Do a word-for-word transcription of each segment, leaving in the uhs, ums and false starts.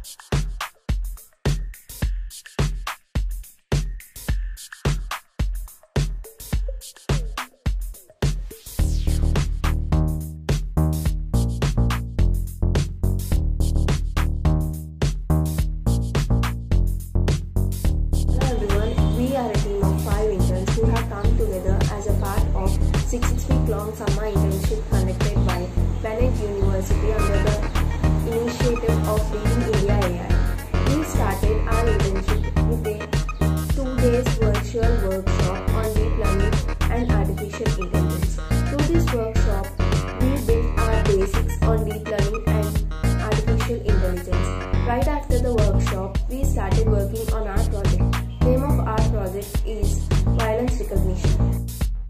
six week long summer internship conducted by Planet University under the initiative of Leadingindia dot A I. We started our internship with a two days virtual workshop on deep learning and artificial intelligence. Through this workshop, we built our basics on deep learning and artificial intelligence. Right after the workshop, we started working on our project. Name of our project is Violence Recognition.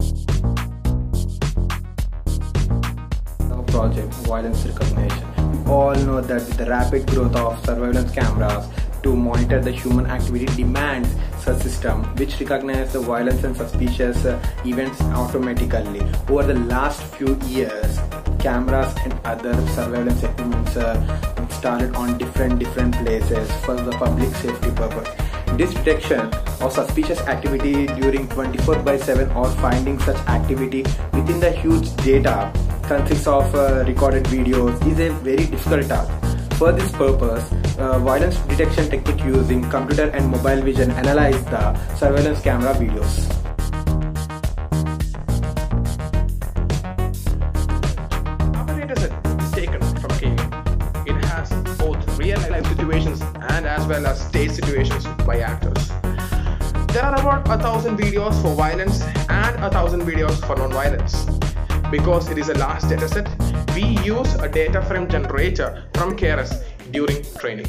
Project Violence Recognition. We all know that with the rapid growth of surveillance cameras to monitor the human activity demands such system which recognize the violence and suspicious uh, events automatically. Over the last few years, cameras and other surveillance equipments uh, installed on different different places for the public safety purpose. This detection of suspicious activity during twenty-four by seven or finding such activity within the huge data consists of uh, recorded videos is a very difficult task. For this purpose, uh, violence detection technique using computer and mobile vision analyze the surveillance camera videos. Our dataset is taken from K. It has both real-life situations and as well as stage situations by actors. There are about a thousand videos for violence and a thousand videos for non-violence. Because it is a large dataset, we use a data frame generator from K R S during training.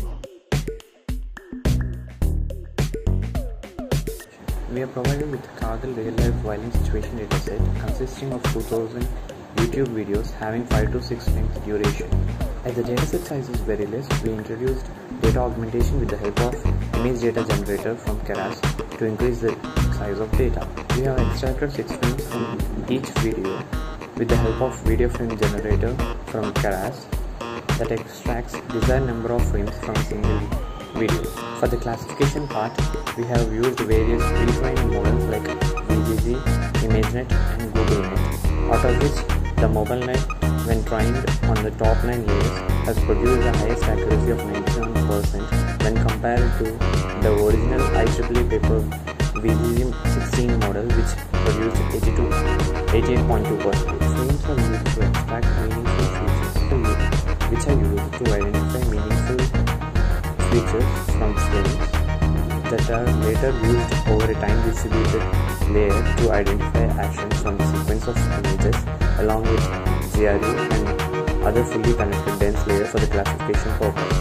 We are provided with a Kaggle real-life violence situation dataset consisting of two thousand YouTube videos having five to six minutes duration. As the dataset size is very less, we introduced data augmentation with the help of image data generator from K R S to increase the size of data. We have extracted six frames from each video with the help of video frame generator from K R S that extracts desired number of frames from a single video. For the classification part, we have used various predefined models like V G G, ImageNet and GoogleNet, out of which the MobileNet, when trained on the top nine layers, has produced the highest accuracy of ninety-seven percent when compared to the original I triple E paper V G G sixteen model, which produced eighty-eight point two percent. Frames are used to extract meaningful features, which are used to identify meaningful features from frames that are later used over a time distributed layer to identify actions from the sequence of images along with G R U and other fully connected dense layers for the classification purpose.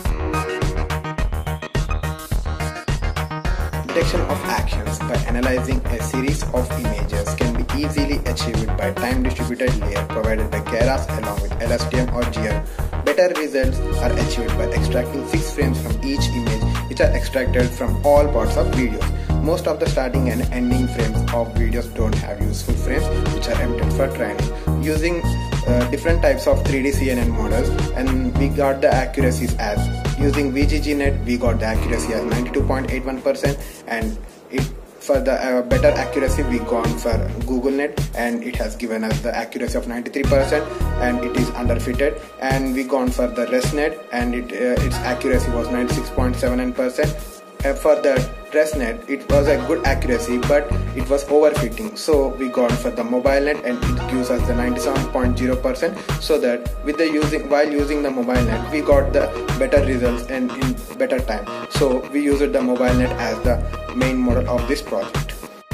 Detection of actions by analyzing a series of images can be easily achieved by time-distributed layer provided by K R S along with L S T M or G R U. Better results are achieved by extracting six frames from each image, which are extracted from all parts of videos. Most of the starting and ending frames of videos don't have useful frames, which are emptied for training. Using uh, different types of three D C N N models, and we got the accuracies as using V G G net, we got the accuracy as ninety-two point eight one percent, and it for the uh, better accuracy we gone for GoogleNet, and it has given us the accuracy of ninety-three percent, and it is underfitted. And we gone for the ResNet, and it uh, its accuracy was ninety-six point seven nine percent. Uh, for the ResNet, it was a good accuracy, but it was overfitting. So we gone for the MobileNet, and it gives us the ninety-seven point zero percent. So that with the using while using the MobileNet, we got the better results and in better time. So we used the MobileNet as the main model of this project.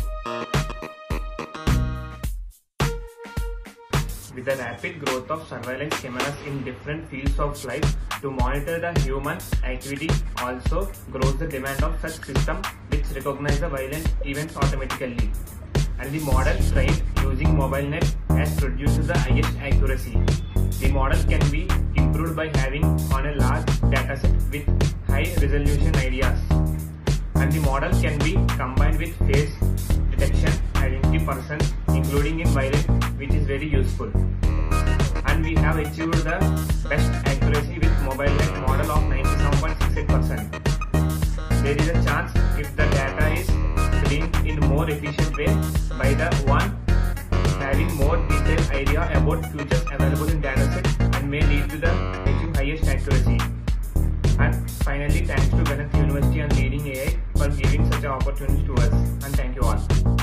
With the rapid growth of surveillance cameras in different fields of life to monitor the human activity, also grows the demand of such systems which recognize the violent events automatically. And the model trained using MobileNet has produced the highest accuracy. The model can be improved by having on a large dataset with high resolution ideas. And the model can be combined with face detection, identity persons, including in violence, which is very useful. And we have achieved the best accuracy with MobileNet model of ninety-seven point six more efficient way by the one having more detailed idea about features available in dataset and may lead to the achieve highest accuracy. And finally, thanks to University and Leading A I for giving such an opportunity to us, and thank you all.